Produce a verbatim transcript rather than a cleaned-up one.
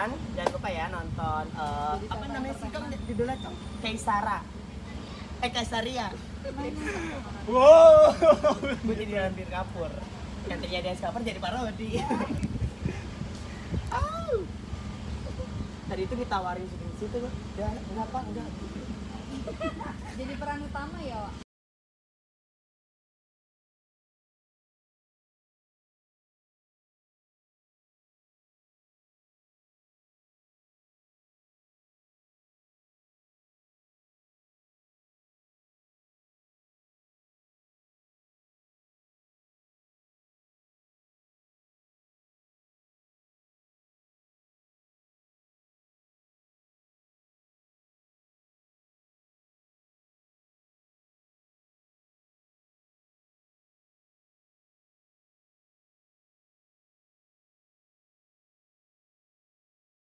jangan lupa ya nonton uh, apa namanya sih Kang judulnya Kang? Kaisara. Eh Kaisaria. Wow. Gue jadi Ranbir Kapoor. Yang ternyata dia Kapoor jadi parodi. Oh. Tadi itu ditawarin syuting situ, enggak, enggak apa, enggak. Jadi peran utama ya, Wak?